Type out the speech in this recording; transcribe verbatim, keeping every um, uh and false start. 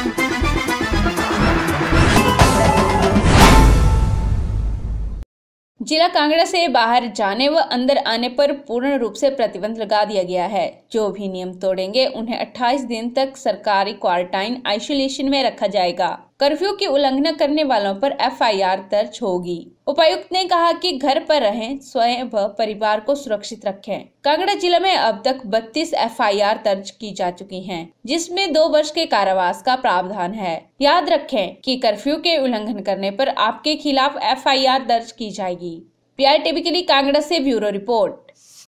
जिला कांगड़ा से बाहर जाने व अंदर आने पर पूर्ण रूप से प्रतिबंध लगा दिया गया है। जो भी नियम तोड़ेंगे उन्हें अट्ठाईस दिन तक सरकारी क्वारंटाइन आइसोलेशन में रखा जाएगा। कर्फ्यू की उल्लंघना करने वालों पर एफ आई आर दर्ज होगी। उपायुक्त ने कहा कि घर पर रहें, स्वयं व परिवार को सुरक्षित रखें। कांगड़ा जिला में अब तक बत्तीस एफ आई आर दर्ज की जा चुकी हैं, जिसमें दो वर्ष के कारावास का प्रावधान है। याद रखें कि कर्फ्यू के उल्लंघन करने पर आपके खिलाफ एफ आई आर दर्ज की जाएगी। पी आई टी वी के लिए कांगड़ा से ब्यूरो रिपोर्ट।